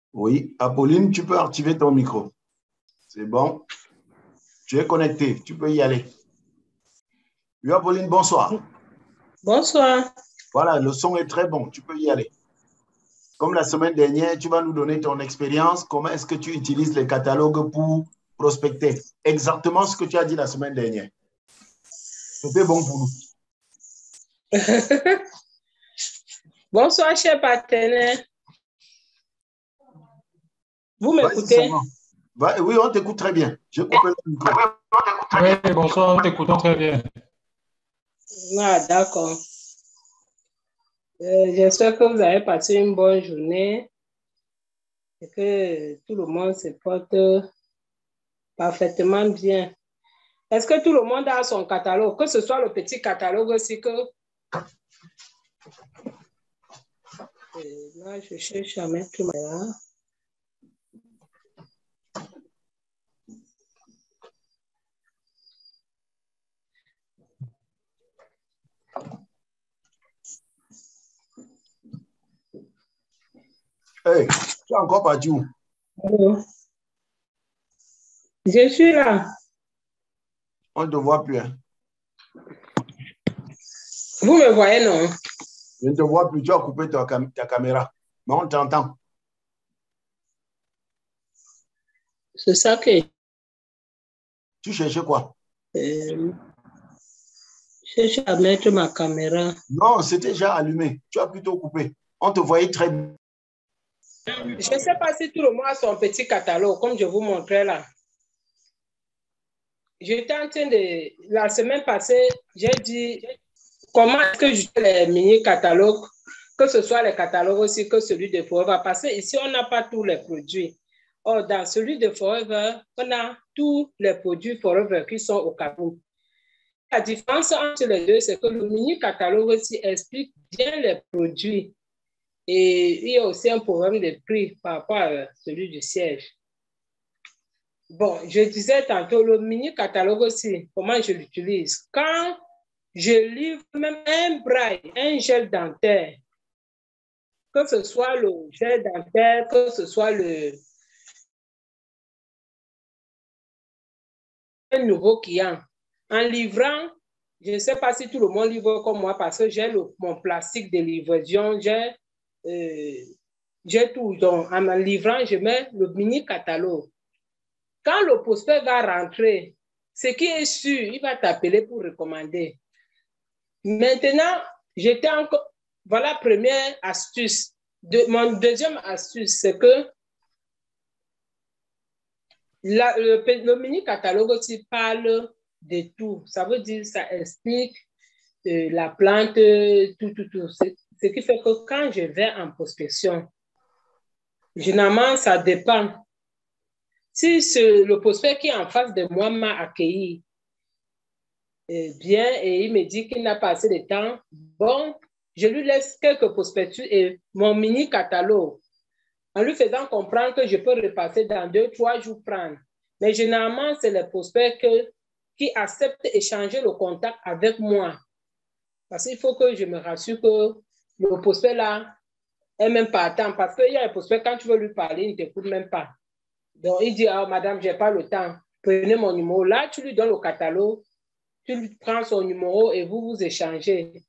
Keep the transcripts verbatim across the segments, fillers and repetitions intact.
Oui, Apolline, tu peux activer ton micro. C'est bon. Tu es connecté, tu peux y aller. Oui, Apolline, bonsoir. Bonsoir. Voilà, le son est très bon, tu peux y aller. Comme la semaine dernière, tu vas nous donner ton expérience. Comment est-ce que tu utilises les catalogues pour prospecter? Exactement ce que tu as dit la semaine dernière. C'était bon pour nous. Bonsoir, cher partenaire. Vous m'écoutez? Oui, on t'écoute très bien. Je coupe le micro. Oui, bonsoir, on t'écoute très bien. Ah, d'accord. Euh, J'espère que vous avez passé une bonne journée et que tout le monde se porte parfaitement bien. Est-ce que tout le monde a son catalogue, que ce soit le petit catalogue aussi que... Et là, je cherche à mettre tout là. Hey, tu es encore parti où? Je suis là. On ne te voit plus. Hein? Vous me voyez, non? Je ne te vois plus. Tu as coupé ta, cam ta caméra. Mais on t'entend. C'est ça que... Tu cherchais quoi? Euh, je cherche à mettre ma caméra. Non, c'était déjà allumé. Tu as plutôt coupé. On te voyait très bien. Je ne sais pas si tout le monde a son petit catalogue, comme je vous montrais là. J'étais en train de... La semaine passée, j'ai dit comment est-ce que je fais les mini-catalogues, que ce soit les catalogues aussi que celui de Forever, parce qu'ici, on n'a pas tous les produits. Or, dans celui de Forever, on a tous les produits Forever qui sont au Cameroun. La différence entre les deux, c'est que le mini-catalogue aussi explique bien les produits. Et il y a aussi un programme de prix par rapport à celui du siège. Bon, je disais tantôt, le mini-catalogue aussi, comment je l'utilise. Quand je livre même un braille, un gel dentaire, que ce soit le gel dentaire, que ce soit le un nouveau client, en livrant, je ne sais pas si tout le monde livre comme moi parce que j'ai mon plastique de livraison, j'ai euh, tout. Donc, en livrant, je mets le mini-catalogue. Quand le prospect va rentrer, ce qui est sûr, il va t'appeler pour recommander. Maintenant, j'étais encore... Voilà la première astuce. De, mon deuxième astuce, c'est que la, le, le mini-catalogue aussi parle de tout. Ça veut dire, ça explique euh, la plante, tout, tout, tout. Ce qui fait que quand je vais en prospection, généralement, ça dépend. Si le prospect qui est en face de moi m'a accueilli euh, bien et il me dit qu'il n'a pas assez de temps, bon, je lui laisse quelques prospectus et mon mini-catalogue en lui faisant comprendre que je peux repasser dans deux, trois jours prendre. Mais généralement, c'est les prospects que, qui acceptent d'échanger le contact avec moi. Parce qu'il faut que je me rassure que le prospect là est même pas attend. Parce qu'il y a un prospect, quand tu veux lui parler, il ne t'écoute même pas. Donc, il dit, ah, madame, je n'ai pas le temps. Prenez mon numéro. Là, tu lui donnes le catalogue, tu lui prends son numéro et vous vous échangez.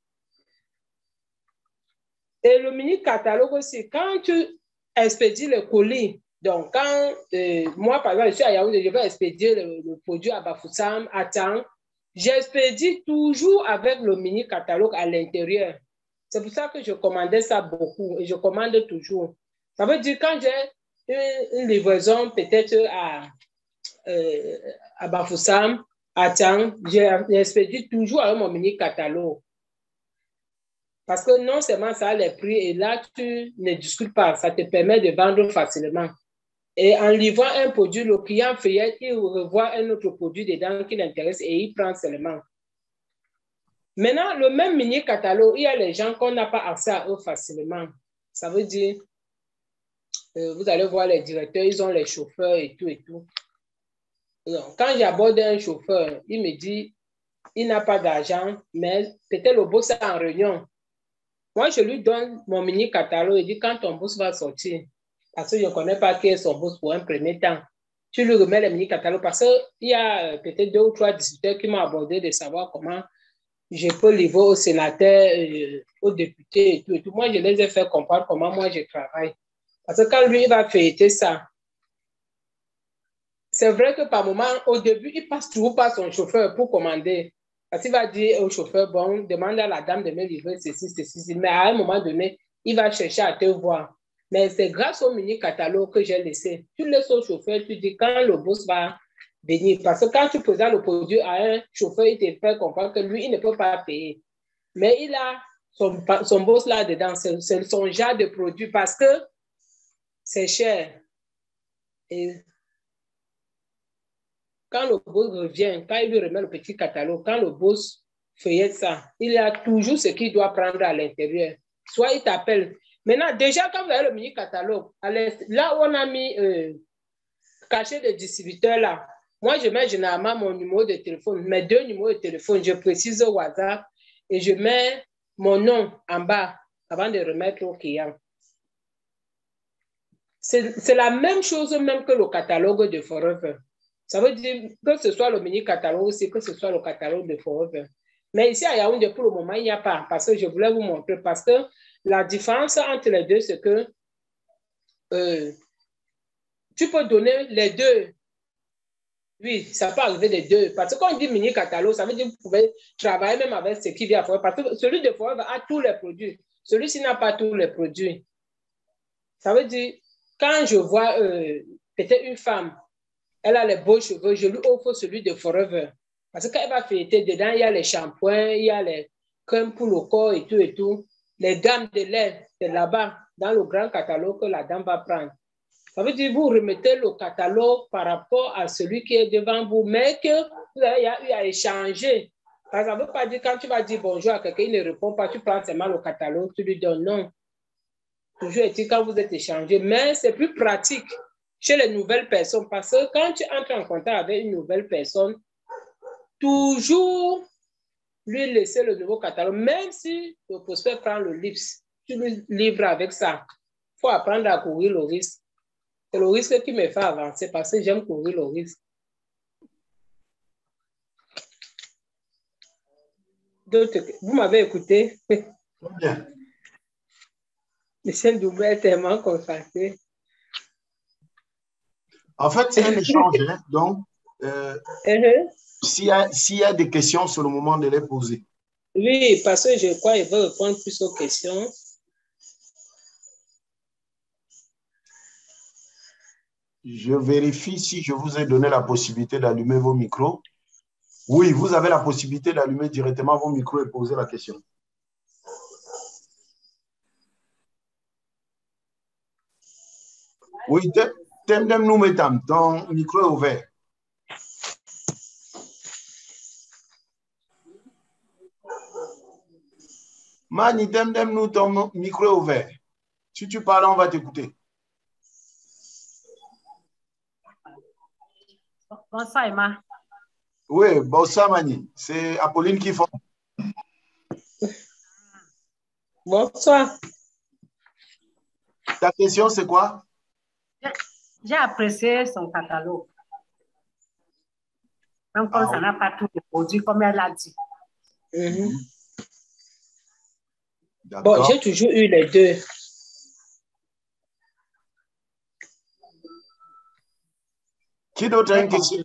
Et le mini-catalogue aussi, quand tu expédies le colis, donc quand euh, moi, par exemple, je suis à Yaoundé, je vais expédier le, le produit à Bafoussam, à Tang, j'expédie toujours avec le mini-catalogue à l'intérieur. C'est pour ça que je commandais ça beaucoup et je commande toujours. Ça veut dire quand j'ai une, une livraison peut-être à, euh, à Bafoussam, à Tang, j'expédie toujours avec mon mini-catalogue. Parce que non seulement ça a les prix et là, tu ne discutes pas. Ça te permet de vendre facilement. Et en livrant un produit, le client feuillette, il revoit un autre produit dedans qui l'intéresse et il prend seulement. Maintenant, le même mini-catalogue, il y a les gens qu'on n'a pas accès à eux facilement. Ça veut dire, euh, vous allez voir les directeurs, ils ont les chauffeurs et tout et tout. Donc, quand j'aborde un chauffeur, il me dit, il n'a pas d'argent, mais peut-être le boss est en réunion. Moi, je lui donne mon mini-catalogue et dis quand ton boss va sortir, parce que je ne connais pas qui est son boss pour un premier temps. Tu lui remets les mini-catalogues parce qu'il y a peut-être deux ou trois discuteurs qui m'ont abordé de savoir comment je peux livrer aux sénateurs, euh, aux députés et tout, et tout. Moi, je les ai fait comprendre comment moi je travaille. Parce que quand lui, il va fêter ça, c'est vrai que par moment, au début, il passe toujours par son chauffeur pour commander. Parce qu'il va dire au chauffeur, bon, demande à la dame de me livrer ceci, ceci, mais à un moment donné, il va chercher à te voir. Mais c'est grâce au mini-catalogue que j'ai laissé. Tu laisses au chauffeur, tu dis quand le boss va venir. Parce que quand tu présentes le produit à un chauffeur, il te fait comprendre que lui, il ne peut pas payer. Mais il a son, son boss là-dedans, c'est son genre de produit parce que c'est cher. Et quand le boss revient, quand il lui remet le petit catalogue, quand le boss feuillette ça, il y a toujours ce qu'il doit prendre à l'intérieur. Soit il t'appelle. Maintenant, déjà, quand vous avez le mini-catalogue, là où on a mis euh, caché de distributeur là, moi, je mets généralement mon numéro de téléphone, mes deux numéros de téléphone, je précise au WhatsApp et je mets mon nom en bas avant de remettre au client. C'est la même chose même que le catalogue de Forever. Ça veut dire que ce soit le mini-catalogue aussi, que ce soit le catalogue de Forever. Mais ici à Yaoundé, pour le moment, il n'y a pas, parce que je voulais vous montrer, parce que la différence entre les deux, c'est que euh, tu peux donner les deux. Oui, ça peut arriver les deux. Parce que quand on dit mini-catalogue, ça veut dire que vous pouvez travailler même avec ce qui vient à Forever. Parce que celui de Forever a tous les produits. Celui-ci n'a pas tous les produits. Ça veut dire, quand je vois euh, peut-être une femme, elle a les beaux cheveux, je lui offre celui de Forever. Parce que quand elle va fêter, dedans, il y a les shampoings, il y a les crèmes pour le corps et tout et tout. Les gammes de lait, c'est là-bas, dans le grand catalogue que la dame va prendre. Ça veut dire que vous remettez le catalogue par rapport à celui qui est devant vous, mais que vous avez eu à échanger. Ça ne veut pas dire quand tu vas dire bonjour à quelqu'un, il ne répond pas, tu prends seulement le catalogue, tu lui donnes non. Toujours est-il quand vous êtes échangé, mais c'est plus pratique chez les nouvelles personnes parce que quand tu entres en contact avec une nouvelle personne, toujours lui laisser le nouveau catalogue, même si le prospect prend le livre, tu lui livres avec ça. Il faut apprendre à courir le risque. C'est le risque qui me fait avancer parce que j'aime courir le risque. Vous m'avez écouté? Bien. Michel Doumbé est tellement consacré. En fait, c'est un échange. Hein? Donc, euh, uh-huh. s'il y a, s'il y a des questions, c'est le moment de les poser. Oui, parce que je crois qu'il veut répondre plus aux questions. Je vérifie si je vous ai donné la possibilité d'allumer vos micros. Oui, vous avez la possibilité d'allumer directement vos micros et poser la question. Oui, Temdem nous mettons, ton micro est ouvert. Mani, Temdem nous, ton micro est ouvert. Si tu parles, on va t'écouter. Bonsoir, Emma. Oui, bonsoir, Mani. C'est Apolline qui fait. Bonsoir. Ta question, c'est quoi? J'ai apprécié son catalogue. Même quand ah, ça n'a oui. pas tous les produits, comme elle l'a dit. Mm-hmm. Bon, j'ai toujours eu les deux. Qui d'autre a une question?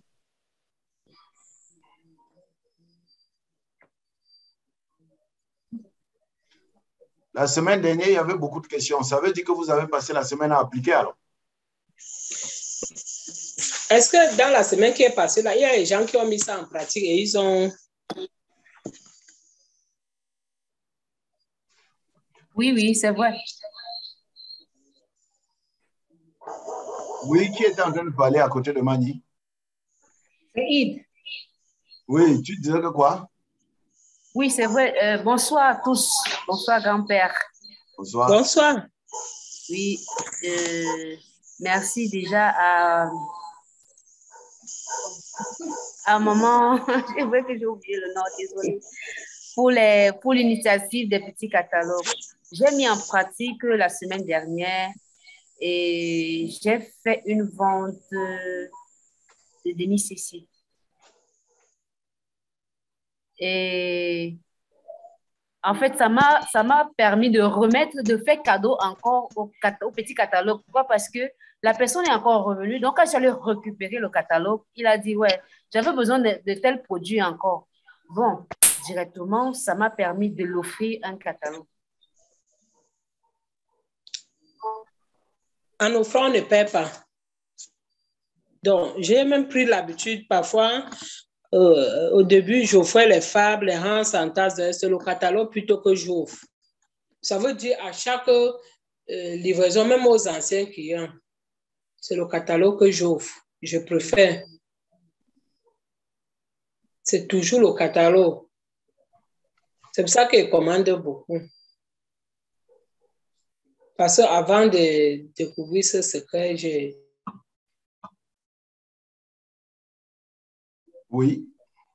La semaine dernière, il y avait beaucoup de questions. Ça veut dire que vous avez passé la semaine à appliquer alors? Est-ce que dans la semaine qui est passée, là, il y a des gens qui ont mis ça en pratique et ils ont... Oui, oui, c'est vrai. Oui, qui est en train de parler à côté de Mani? C'est Id. Oui, tu disais que quoi? Oui, c'est vrai. Euh, bonsoir à tous. Bonsoir, grand-père. Bonsoir. Bonsoir. Oui, euh, merci déjà à... à un moment, c'est vrai que j'ai oublié le nom, désolé, pour les, pour l'initiative des petits catalogues. J'ai mis en pratique la semaine dernière et j'ai fait une vente de demi-C C. Et en fait, ça m'a ça m'a permis de remettre, de faire cadeau encore au, au petit catalogue. Pourquoi? Parce que la personne est encore revenue. Donc, quand j'allais récupérer le catalogue, il a dit, ouais, j'avais besoin de, de tels produits encore. Bon, directement, ça m'a permis de l'offrir un catalogue. En offrant, on ne paie pas. Donc, j'ai même pris l'habitude parfois, euh, au début, j'offrais les fables, les Hans, Santas, c'est le catalogue plutôt que j'offre. Ça veut dire à chaque euh, livraison, même aux anciens clients, c'est le catalogue que j'offre. Je préfère. C'est toujours le catalogue. C'est pour ça qu'ils commandent beaucoup. Parce qu'avant de découvrir ce secret, j'ai... Oui.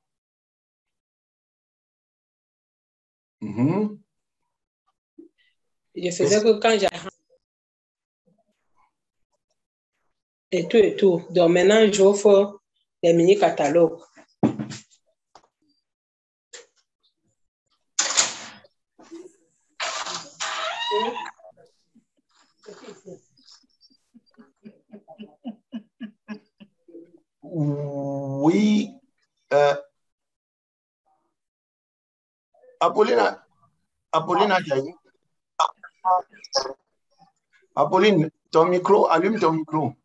Mm-hmm. Je faisais que quand j'ai... Et tout et tout. Donc maintenant, j'offre les mini-catalogues. Oui. Euh, Apolline, Apolline, Apolline, ton micro, allume ton micro.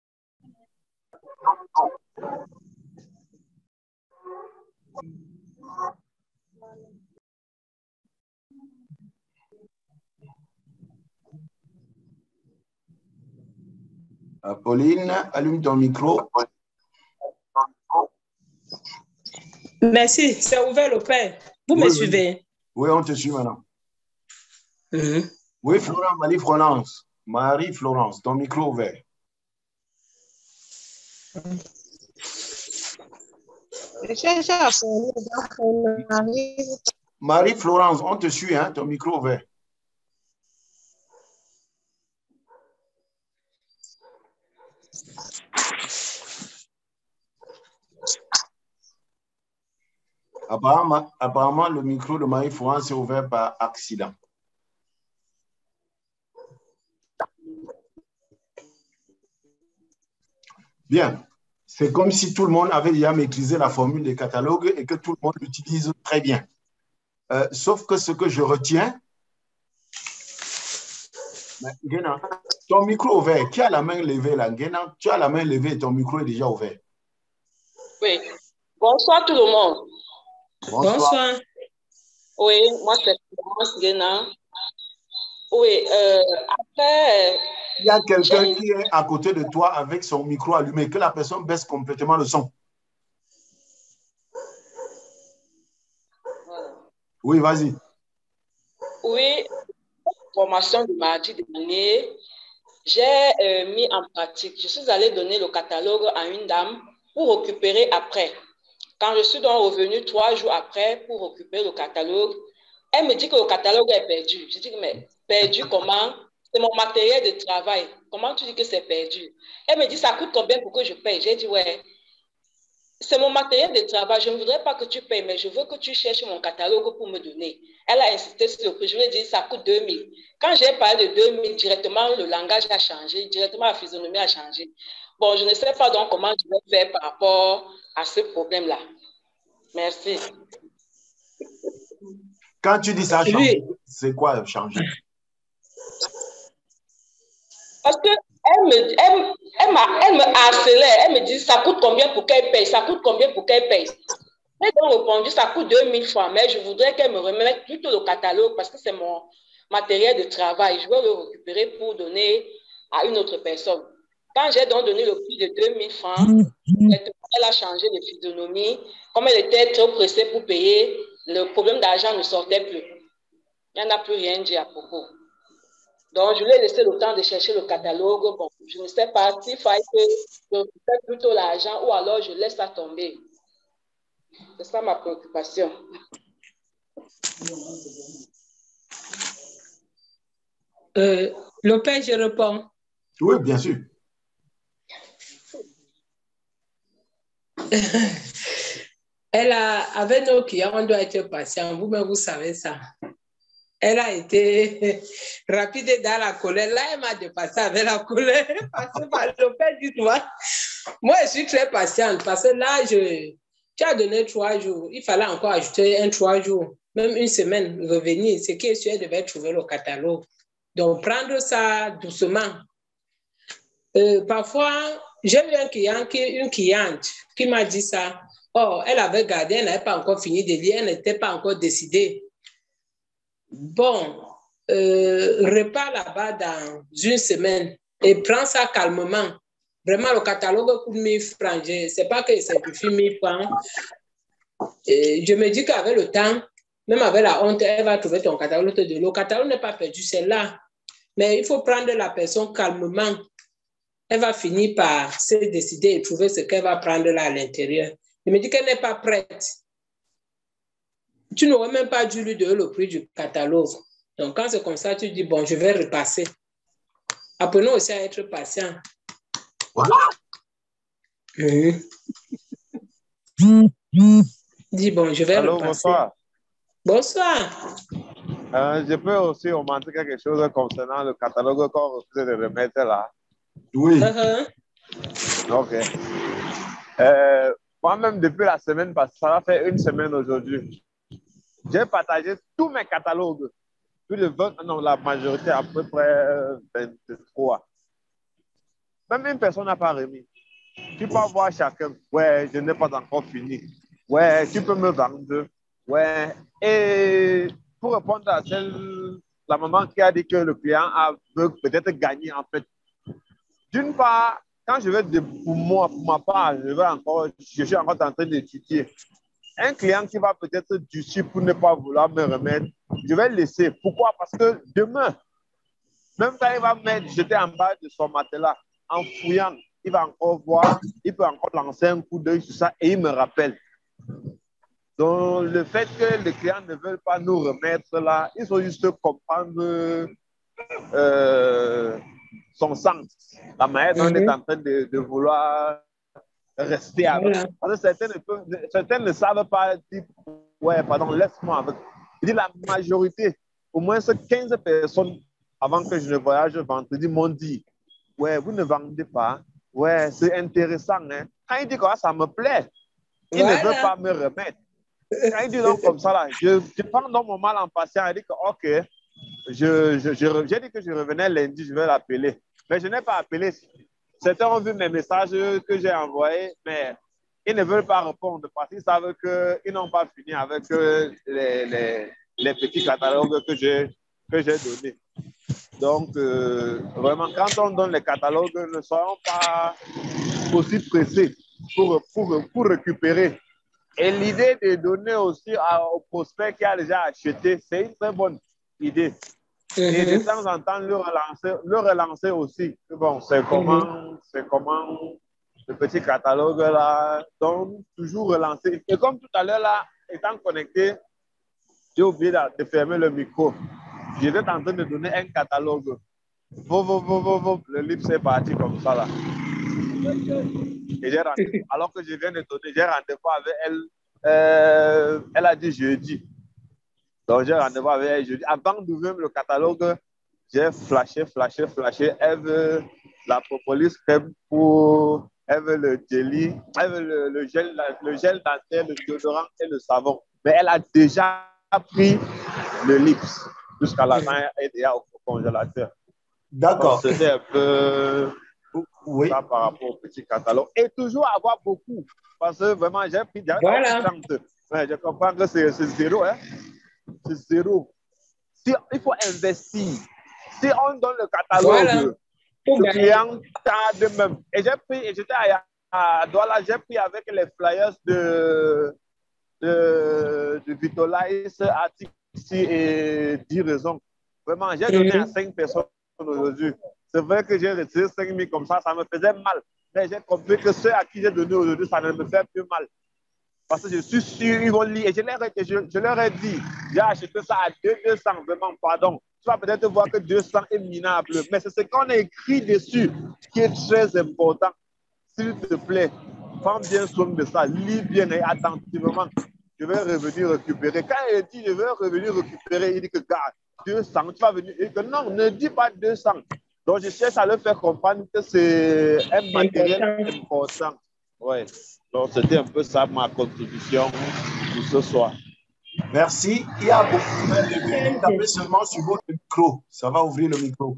Apolline, allume ton micro. Merci, c'est ouvert le père. Vous oui, me oui. suivez? Oui, on te suit maintenant. Mm-hmm. Oui, Florence, Marie-Florence. Marie-Florence, ton micro ouvert. Marie-Florence, on te suit, hein, ton micro ouvert. Apparemment, apparemment, le micro de Marie-Florence est ouvert par accident. Bien. C'est comme si tout le monde avait déjà maîtrisé la formule des catalogues et que tout le monde l'utilise très bien. Euh, sauf que ce que je retiens, Guénan, ton micro ouvert, qui a la main levée là? Guénan, tu as la main levée et ton micro est déjà ouvert. Oui. Bonsoir tout le monde. Bonsoir. Bonsoir. Oui, moi c'est Florence Guénan. Oui, euh, après... Il y a quelqu'un qui est à côté de toi avec son micro allumé, que la personne baisse complètement le son. Voilà. Oui, vas-y. Oui, formation de mardi dernier, j'ai euh, mis en pratique. Je suis allée donner le catalogue à une dame pour récupérer après. Quand je suis donc revenue trois jours après pour récupérer le catalogue, elle me dit que le catalogue est perdu. Je dis, mais perdu comment? C'est mon matériel de travail. Comment tu dis que c'est perdu? Elle me dit, ça coûte combien pour que je paye? J'ai dit, ouais, c'est mon matériel de travail. Je ne voudrais pas que tu payes, mais je veux que tu cherches mon catalogue pour me donner. Elle a insisté sur le prix. Je lui ai dit, ça coûte deux mille. Quand j'ai parlé de deux mille, directement, le langage a changé. Directement, la physionomie a changé. Bon, je ne sais pas donc comment je vais faire par rapport à ce problème-là. Merci. Quand tu dis ça change, c'est quoi changer? Parce que elle me, elle, elle, elle me harcelait. Elle me dit, ça coûte combien pour qu'elle paye? Ça coûte combien pour qu'elle paye? J'ai donc répondu, ça coûte deux mille francs, mais je voudrais qu'elle me remette plutôt le catalogue parce que c'est mon matériel de travail. Je veux le récupérer pour donner à une autre personne. Quand j'ai donc donné le prix de deux mille francs, elle a changé de physionomie. Comme elle était trop pressée pour payer, le problème d'argent ne sortait plus. Il n'y en a plus rien dit à propos. Donc, je lui ai laissé le temps de chercher le catalogue. Bon, je ne sais pas s'il fallait que je récupère plutôt l'argent ou alors je laisse ça tomber. C'est ça ma préoccupation. Euh, le père, je réponds. Oui, bien sûr. Elle a, avec nos clients, on doit être patient. Vous-même, vous savez ça. Elle a été rapide dans la colère. Là, elle m'a dépassé avec la colère. Parce que par le fait du toi, moi, je suis très patiente. Parce que là, je, tu as donné trois jours. Il fallait encore ajouter un trois jours. Même une semaine, revenir. Ce qui est sûr, elle devait trouver le catalogue. Donc, prendre ça doucement. Euh, parfois, j'ai eu un client qui, une cliente qui m'a dit ça. Oh, elle avait gardé, elle n'avait pas encore fini de lire, elle n'était pas encore décidée. Bon, euh, repars là-bas dans une semaine et prends ça calmement. Vraiment, le catalogue coûte mille francs. Ce n'est pas que ça simplifie mille francs. Et je me dis qu'avec le temps, même avec la honte, elle va trouver ton catalogue. Le catalogue n'est pas perdu, c'est là. Mais il faut prendre la personne calmement. Elle va finir par se décider et trouver ce qu'elle va prendre là à l'intérieur. Je me dis qu'elle n'est pas prête. Tu n'aurais même pas dû lui donner le prix du catalogue. Donc, quand c'est comme ça, tu dis, bon, je vais repasser. Apprenons aussi à être patient. Voilà. Mmh. Dis, bon, je vais Allô, repasser. bonsoir. Bonsoir. Euh, je peux aussi remonter quelque chose concernant le catalogue qu'on refuse de remettre là. Oui. Uh-huh. Ok. Euh, moi-même, depuis la semaine passée, ça va faire une semaine aujourd'hui, j'ai partagé tous mes catalogues. Plus de vingt, non, la majorité, à peu près vingt-trois. Même une personne n'a pas remis. Tu peux voir chacun. Ouais, je n'ai pas encore fini. Ouais, tu peux me vendre. Ouais. Et pour répondre à celle, la maman qui a dit que le client a, veut peut-être gagner, en fait. D'une part, quand je vais, de, pour moi, pour ma part, je, vais encore, je suis encore en train d'étudier. Un client qui va peut-être durcir pour ne pas vouloir me remettre, je vais le laisser. Pourquoi? Parce que demain, même quand il va me jeter en bas de son matelas, en fouillant, il va encore voir, il peut encore lancer un coup d'œil sur ça et il me rappelle. Donc, le fait que les clients ne veulent pas nous remettre là, il faut juste comprendre euh, son sens, la manière dont mm-hmm. on est en train de, de vouloir rester avec. Voilà. Parce que certains ne, peuvent, certains ne savent pas dire, ouais, pardon, laisse-moi avec. Je dis la majorité, au moins quinze personnes avant que je ne voyage vendredi m'ont dit, ouais, vous ne vendez pas, ouais, c'est intéressant. Hein. Quand il dit que ça me plaît, il voilà. ne veut pas me remettre. Quand il dit donc comme ça, là, je, je prends donc mon mal en patient et dit que, ok, je, je, je, j'ai dit que je revenais lundi, je vais l'appeler. Mais je n'ai pas appelé. Certains ont vu mes messages que j'ai envoyés, mais ils ne veulent pas répondre parce qu'ils savent qu'ils n'ont pas fini avec les, les, les petits catalogues que j'ai, que j'ai donnés. Donc, euh, vraiment, quand on donne les catalogues, ne soyons pas aussi pressés pour, pour, pour récupérer. Et l'idée de donner aussi à, au prospect qui a déjà acheté, c'est une très bonne idée. Mm-hmm. Et de temps en temps, le relancer, le relancer aussi. Bon, c'est comment, mm-hmm. c'est comment le petit catalogue là, donc toujours relancer. Et comme tout à l'heure là, étant connecté, j'ai oublié de, de fermer le micro. J'étais en train de donner un catalogue. Vo, vo, vo, vo, vo. Le livre c'est parti comme ça là. Et j'ai rendez-vous. Alors que je viens de donner, j'ai rendez-vous avec elle. Euh, elle a dit jeudi. Donc j'ai rendez-vous avec elle jeudi. Avant d'ouvrir le catalogue, j'ai flashé, flashé, flashé. Elle veut la propolis crème pour. Elle veut le jelly, elle veut le, le gel, le gel dentaire, le déodorant et le savon. Mais elle a déjà pris le lips jusqu'à la fin et déjà au congélateur. D'accord. C'était un peu oui. ça par rapport au petit catalogue. Et toujours avoir beaucoup. Parce que vraiment, j'ai pris voilà. trente. Ouais, je comprends que c'est, c'est zéro. Hein? C'est zéro. Si, il faut investir. Si on donne le catalogue, voilà. Le client a de même. Et j'ai pris, et j'étais à, à Douala, j'ai pris avec les flyers de, de, de Vitolize, Atixi et dix raisons. Vraiment, j'ai donné mm-hmm. à cinq personnes aujourd'hui. C'est vrai que j'ai retiré cinq mille comme ça, ça me faisait mal. Mais j'ai compris que ceux à qui j'ai donné aujourd'hui, ça ne me fait plus mal. Parce que je suis sûr qu'ils vont lire. Et je leur ai, je, je leur ai dit, j'ai acheté ça à deux cents, vraiment, pardon. tu vas peut-être voir que deux cents est minable, mais c'est ce qu'on a écrit dessus qui est très important. S'il te plaît, prends bien soin de ça, lis bien et attentivement. Je vais revenir récupérer. Quand il dit je vais revenir récupérer, il dit que gars, deux cents, tu vas venir. Il dit que non, ne dis pas deux cents. Donc je cherche à le faire comprendre que c'est un matériel important. important. Ouais. Donc c'était un peu ça ma contribution pour ce soir. Merci. Il y a beaucoup de tapez seulement sur votre micro. Ça va ouvrir le micro.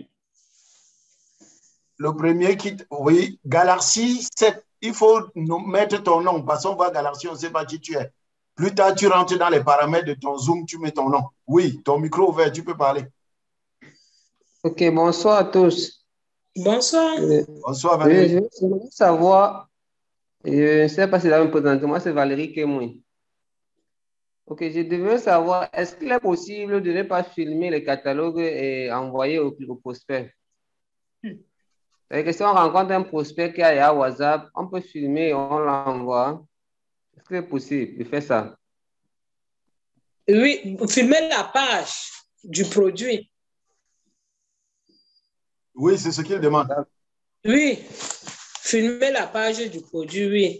Le premier qui... Oui, Galaxy sept. Il faut mettre ton nom parce qu'on voit Galaxy, on ne sait pas qui tu es. Plus tard, tu rentres dans les paramètres de ton Zoom, tu mets ton nom. Oui, ton micro ouvert, tu peux parler. Ok, bonsoir à tous. Bonsoir. Euh, bonsoir, Valérie. Euh, je veux savoir, je ne sais pas si là me présente, moi c'est Valérie Kemoui. Ok, je devais savoir, est-ce qu'il est possible de ne pas filmer les catalogues et envoyer au, au prospect? C'est-à-dire que si on rencontre un prospect qui a WhatsApp, on peut filmer et on l'envoie. Est-ce que c'est possible de faire ça? Oui, filmer la page du produit. Oui, c'est ce qu'il demande. Oui, filmer la page du produit, oui.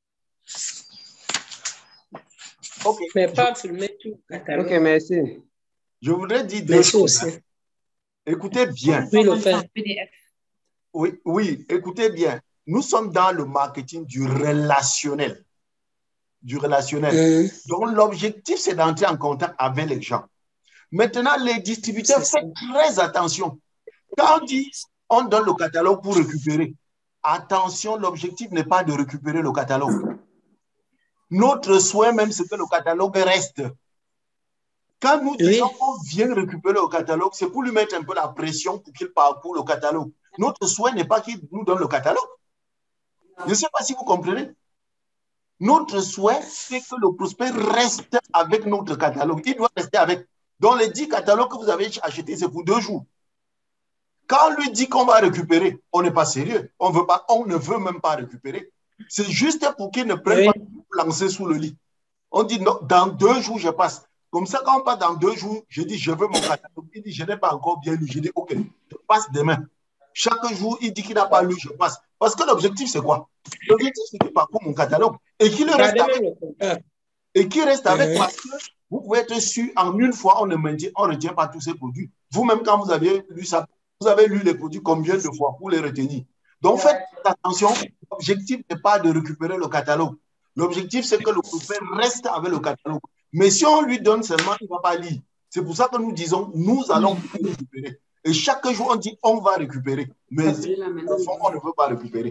Ok. Mais pas je... filmer tout le catalogue. Ok, merci. Je voudrais dire deux choses. Aussi. Écoutez bien. Oui, le fait. Oui, oui, écoutez bien. Nous sommes dans le marketing du relationnel. Du relationnel. Mmh. Donc, l'objectif, c'est d'entrer en contact avec les gens. Maintenant, les distributeurs, faites très attention. Quand on dit on donne le catalogue pour récupérer, attention, l'objectif n'est pas de récupérer le catalogue. Notre souhait même, c'est que le catalogue reste. Quand nous disons oui. qu'on vient récupérer le catalogue, c'est pour lui mettre un peu la pression pour qu'il parcourt le catalogue. Notre souhait n'est pas qu'il nous donne le catalogue. Je ne sais pas si vous comprenez. Notre souhait, c'est que le prospect reste avec notre catalogue. Il doit rester avec. Dans les dix catalogues que vous avez achetés, c'est pour deux jours. Quand on lui dit qu'on va récupérer, on n'est pas sérieux. On veut pas, on ne veut même pas récupérer. C'est juste pour qu'il ne prenne oui. pas de lancer sous le lit. On dit non, dans deux jours, je passe. Comme ça, quand on passe dans deux jours, je dis, je veux mon catalogue. Il dit, je n'ai pas encore bien lu. Je dis, OK, je passe demain. Chaque jour, il dit qu'il n'a pas lu, je passe. Parce que l'objectif, c'est quoi? L'objectif, c'est qu'il parcourt mon catalogue et qu'il reste avec. Et qu'il reste avec parce que vous pouvez être sûr, en une fois, on ne maintient, on ne retient pas tous ces produits. Vous-même, quand vous avez lu ça, vous avez lu les produits combien de fois pour les retenir? Donc, faites attention. L'objectif n'est pas de récupérer le catalogue. L'objectif, c'est que le prospect reste avec le catalogue. Mais si on lui donne seulement, il ne va pas lire. C'est pour ça que nous disons, nous allons récupérer. Et chaque jour, on dit, on va récupérer. Mais au fond, on ne veut pas récupérer.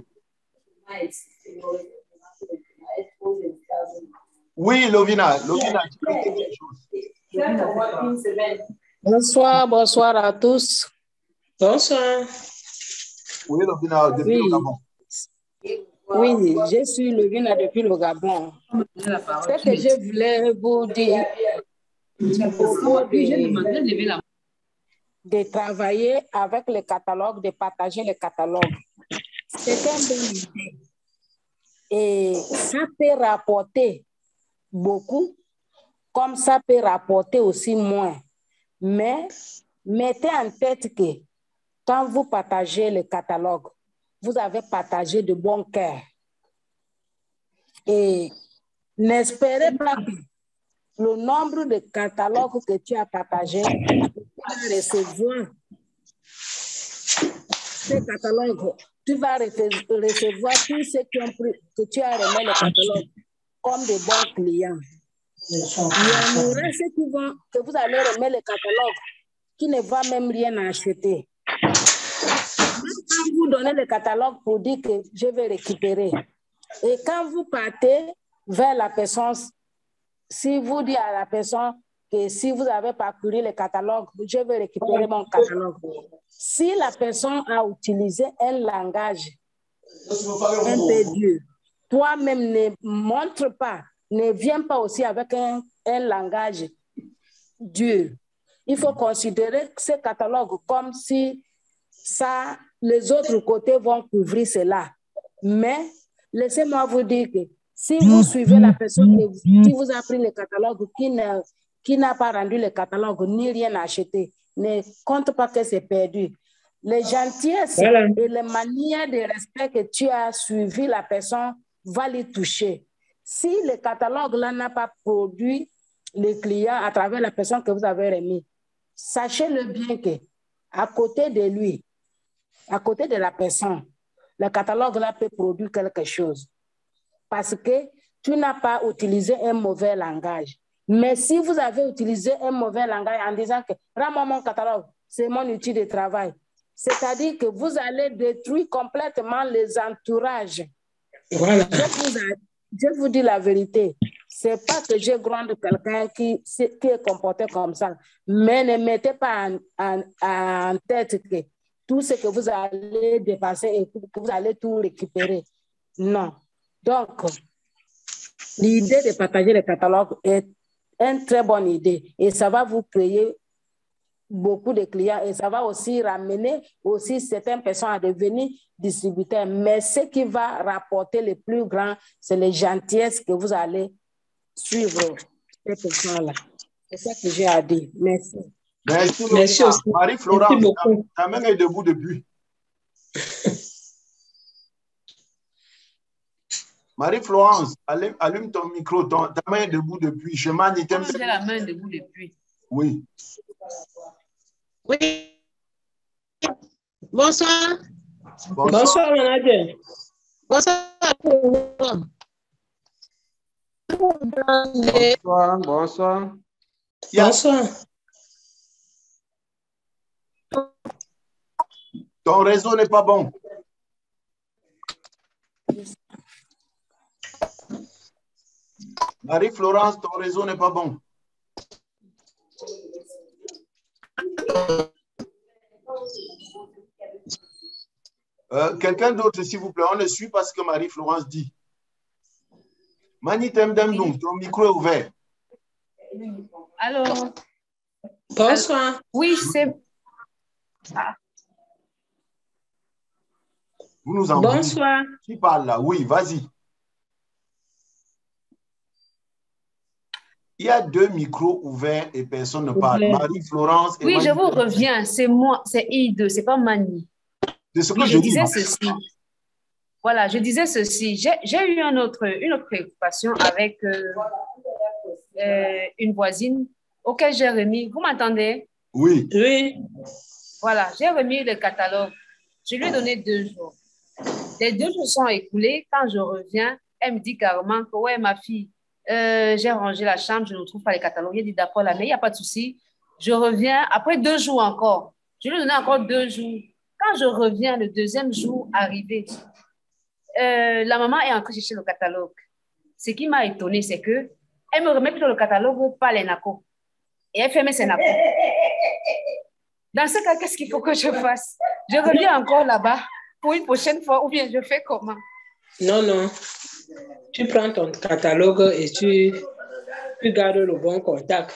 Oui, Lovina, Lovina, tu peux dire quelque chose. Bonsoir, bonsoir à tous. Bonsoir. Oui, Lovina, depuis oui. le Gabon. Oui, je suis Lovina depuis le Gabon. Ce que je voulais vous dire, de, de travailler avec les catalogues, de partager les catalogues. C'est un bon idée. Et ça peut rapporter beaucoup, comme ça peut rapporter aussi moins. Mais mettez en tête que quand vous partagez le catalogue, vous avez partagé de bon cœur. Et n'espérez pas que le nombre de catalogues que tu as partagé, tu vas recevoir ces catalogues. Tu vas recevoir tous ceux qui ont pris, que tu as remis le catalogue comme de bons clients. Il y en aura ceux qui vont, que vous allez remettre le catalogue qui ne va même rien acheter. Quand vous donnez le catalogue pour dire que je vais récupérer, et quand vous partez vers la personne, si vous dites à la personne que si vous avez parcouru le catalogue, je vais récupérer mon catalogue. Si la personne a utilisé un langage un peu dur, toi-même ne montre pas, ne viens pas aussi avec un, un langage dur. Il faut considérer ce catalogue comme si ça, les autres côtés vont couvrir cela. Mais laissez-moi vous dire que si vous suivez la personne qui vous a pris le catalogue, qui n'a qui n'a pas rendu le catalogue ni rien acheté, ne compte pas que c'est perdu. Les gentillesses Voilà. et les manières de respect que tu as suivi la personne va les toucher. Si le catalogue là n'a pas produit les clients à travers la personne que vous avez remis, sachez-le bien que à côté de lui, à côté de la personne, le catalogue là peut produire quelque chose. Parce que tu n'as pas utilisé un mauvais langage. Mais si vous avez utilisé un mauvais langage en disant que rends-moi mon catalogue, c'est mon outil de travail, c'est-à-dire que vous allez détruire complètement les entourages. Voilà. Je vous, a, je vous dis la vérité. Ce n'est pas que je gronde quelqu'un qui, qui est comporté comme ça, mais ne mettez pas en, en, en tête que tout ce que vous allez dépasser et que vous allez tout récupérer. Non. Donc, l'idée de partager le catalogue est une très bonne idée et ça va vous créer beaucoup de clients et ça va aussi ramener aussi certaines personnes à devenir distributeurs. Mais ce qui va rapporter le plus grand, c'est les gentillesses que vous allez suivre ces personnes-là. C'est ça que j'ai à dire. Merci. Merci, Merci aussi. Marie-Florence, Merci beaucoup. ta main est debout depuis. Marie-Florence, allume, allume ton micro, ton, ta main est debout depuis. Je m'en étais. J'ai la main debout depuis. Oui. Oui. Bonsoir. Bonsoir, Bonsoir, manager. Bonsoir. Bonsoir, bonsoir. Yeah. Bonsoir. Ton réseau n'est pas bon. Marie-Florence, ton réseau n'est pas bon. Euh, Quelqu'un d'autre, s'il vous plaît, on ne suit pas ce que Marie-Florence dit. Manitem Demdung, ton micro est ouvert. Allô? Bonsoir. Oui, c'est... Ah. Vous nous envoyez. Bonsoir. Qui parle là? Oui, vas-y. Il y a deux micros ouverts et personne ne parle. Ouvert. Marie-Florence et Oui, je Manitem. vous reviens. C'est moi, c'est I deux, c'est pas Mani. C'est ce que Oui, je je dis. disais ceci. Voilà, je disais ceci. J'ai j'ai eu un autre, une autre préoccupation avec euh, euh, une voisine auquel j'ai remis. Vous m'entendez? Oui. Oui. Voilà, j'ai remis le catalogue. Je lui ai donné deux jours. Les deux jours sont écoulés. Quand je reviens, elle me dit carrément que, ouais, ma fille, euh, j'ai rangé la chambre, je ne trouve pas les catalogues. J'ai dit, d'accord, là, mais il n'y a pas de souci. Je reviens après deux jours encore. Je lui ai donné encore deux jours. Quand je reviens, le deuxième jour arrivé, euh, la maman est entrée chercher le catalogue. Ce qui m'a étonnée, c'est que elle me remet plutôt le catalogue, pas les N A C O. Et elle ferme ses N A C O. Dans ce cas, qu'est-ce qu'il faut que je fasse? Je reviens encore là-bas pour une prochaine fois ou bien je fais comment? Non, non. Tu prends ton catalogue et tu, tu gardes le bon contact.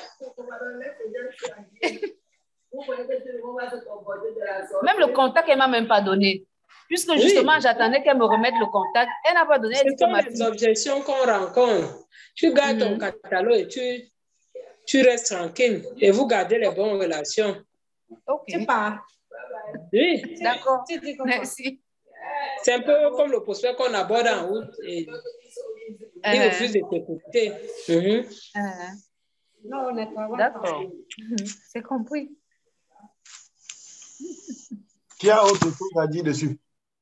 Même le contact, elle ne m'a même pas donné. Puisque justement, oui, j'attendais qu'elle me remette le contact. Elle n'a pas donné. Ce sont les fille... objections qu'on rencontre. Tu gardes mm-hmm. ton catalogue et tu, tu restes tranquille. Et vous gardez les bonnes relations. Ok. Tu pars. Oui. D'accord. Merci. C'est un peu comme le prospect qu'on aborde en route et uh-huh. il refuse de t'écouter. Mm-hmm. Uh-huh. Non, d'accord. C'est compris. Qui a autre chose à dire dessus?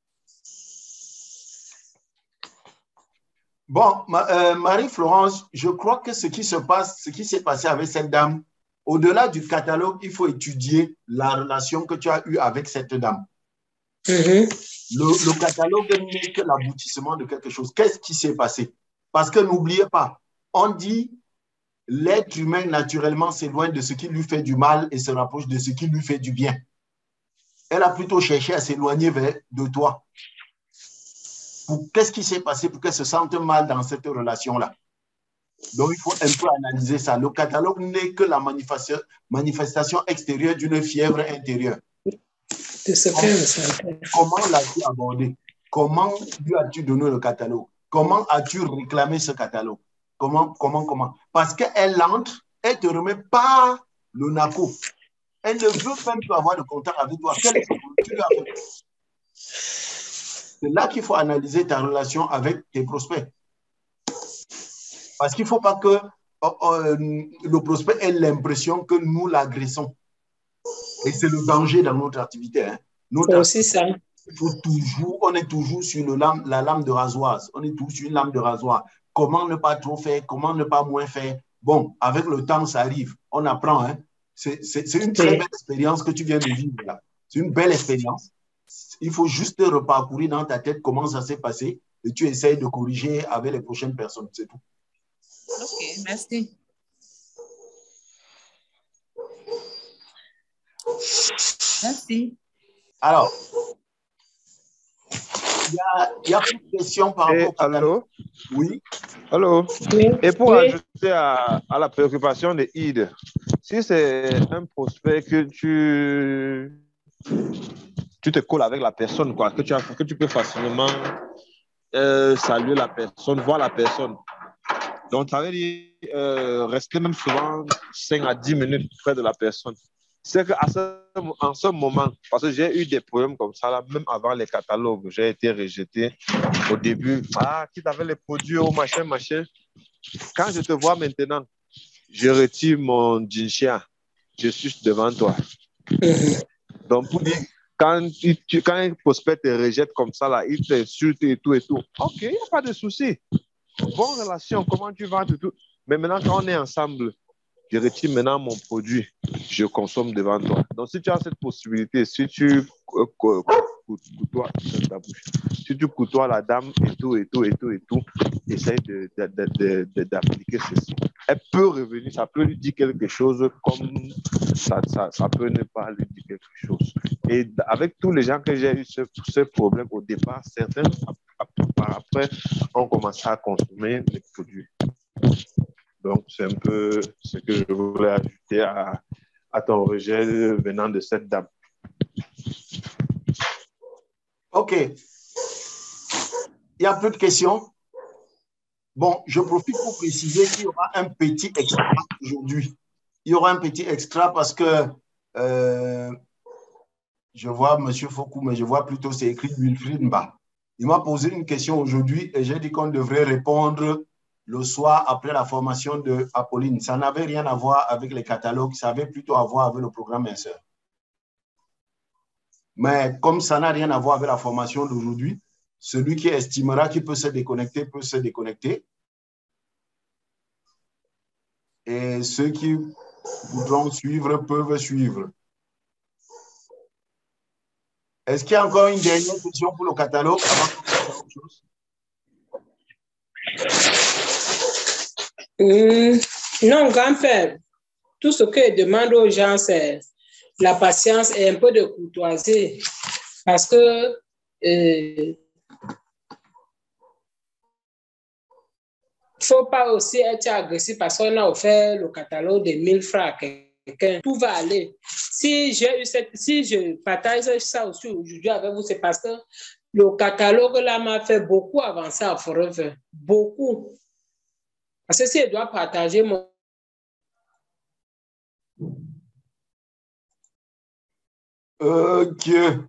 Bon, euh, Marie-Florence, je crois que ce qui se passe, ce qui s'est passé avec cette dame, au-delà du catalogue, il faut étudier la relation que tu as eue avec cette dame. Mm-hmm. Le, le catalogue n'est que l'aboutissement de quelque chose. Qu'est-ce qui s'est passé? Parce que n'oubliez pas, on dit l'être humain naturellement s'éloigne de ce qui lui fait du mal et se rapproche de ce qui lui fait du bien. Elle a plutôt cherché à s'éloigner de toi. Qu'est-ce qui s'est passé pour qu'elle se sente mal dans cette relation-là? Donc, il faut un peu analyser ça. Le catalogue n'est que la manifestation, manifestation extérieure d'une fièvre intérieure. Comment, comment l'as-tu abordé? Comment lui as-tu donné le catalogue? Comment as-tu réclamé ce catalogue? Comment, comment, comment? Parce qu'elle entre, elle ne te remet pas le N A C O. Elle ne veut même plus avoir de contact avec toi. Quel est son problème? Tu lui as fait. C'est là qu'il faut analyser ta relation avec tes prospects. Parce qu'il ne faut pas que oh, oh, le prospect ait l'impression que nous l'agressons. Et c'est le danger dans notre activité. Hein. Notre c'est aussi ça. Il faut toujours, on est toujours sur le lame, la lame de rasoir. On est toujours sur une lame de rasoir. Comment ne pas trop faire? Comment ne pas moins faire? Bon, avec le temps, ça arrive. On apprend. Hein. C'est une très belle expérience que tu viens de vivre là. C'est une belle expérience. Il faut juste reparcourir dans ta tête comment ça s'est passé et tu essayes de corriger avec les prochaines personnes. C'est tout. Ok, merci. Merci. Alors, il y a, il y a plus de questions par rapport à allô? Oui. Allô? Oui. Et pour Oui. ajouter à, à la préoccupation de Ide, si c'est un prospect que tu, tu te colles avec la personne, quoi, que, tu as, que tu peux facilement euh, saluer la personne, voir la personne. Donc, ça veut dire euh, rester même souvent cinq à dix minutes près de la personne. C'est qu'en ce, en ce moment, parce que j'ai eu des problèmes comme ça, là, même avant les catalogues, j'ai été rejeté au début. Ah, qui t'avait les produits, oh, machin, machin. Quand je te vois maintenant, je retire mon jinchia, je suis devant toi. Mm-hmm. Donc, pour dire, quand, tu, quand un prospect te rejette comme ça, là, il t'insulte et tout et tout, ok, il n'y a pas de souci. Bonne relation, comment tu vas, tout, tout. Mais maintenant, quand on est ensemble, je retire maintenant mon produit, je consomme devant toi. Donc, si tu as cette possibilité, si tu euh, côtoies, si tu côtoies la dame et tout, et tout, et tout, et tout, essaye d'appliquer ceci. Elle peut revenir, ça peut lui dire quelque chose comme ça, ça, ça peut ne pas lui dire quelque chose. Et avec tous les gens que j'ai eu ce, ce problème au départ, certains, après, ont commencé à consommer les produits. Donc, c'est un peu ce que je voulais ajouter à, à ton rejet venant de cette dame. OK. Il n'y a plus de questions? Bon, je profite pour préciser qu'il y aura un petit extra aujourd'hui. Il y aura un petit extra parce que euh, je vois M. Fokou, mais je vois plutôt c'est écrit Wilfried Mba. Il m'a posé une question aujourd'hui et j'ai dit qu'on devrait répondre le soir après la formation de Apolline. Ça n'avait rien à voir avec les catalogues, ça avait plutôt à voir avec le programme Insert. Mais comme ça n'a rien à voir avec la formation d'aujourd'hui, celui qui estimera qu'il peut se déconnecter peut se déconnecter. Et ceux qui voudront suivre peuvent suivre. Est-ce qu'il y a encore une dernière question pour le catalogue avant qu'on fasse autre chose? Mmh, non, grand-père, tout ce que je demande aux gens, c'est la patience et un peu de courtoisie. Parce que il ne faut pas aussi être agressif parce qu'on a offert le catalogue de mille francs à quelqu'un. Tout va aller. Si, j'ai eu cette, si je partage ça aussi aujourd'hui avec vous, c'est parce que le catalogue là m'a fait beaucoup avancer à Forever. Beaucoup. Parce que si je dois partager mon... Ok.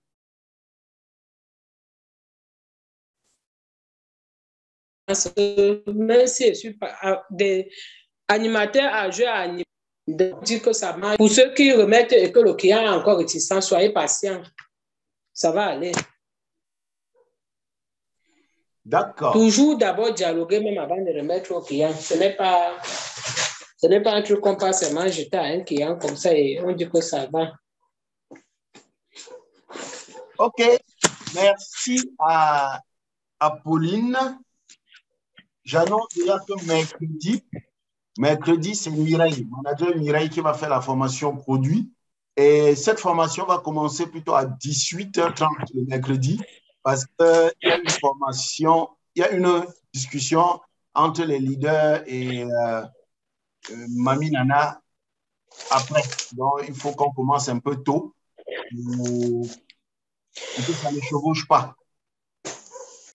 Même si je suis pas des animateurs à jeu à animer, dire que ça marche. Pour ceux qui remettent et que le client est encore réticent, soyez patient. Ça va aller. D'accord. Toujours d'abord dialoguer même avant de remettre au client. Ce n'est pas, ce n'est pas un truc qu'on passe seulement jeter à un client comme ça et on dit que ça va. OK. Merci à Apolline. J'annonce déjà que mercredi, mercredi, c'est Mireille, manager Mireille qui va faire la formation produit. Et cette formation va commencer plutôt à dix-huit heures trente le mercredi parce qu'il y a une formation, il y a une discussion entre les leaders et euh, euh, Mami Nana après. Donc, il faut qu'on commence un peu tôt pour, pour que ça ne chevauche pas.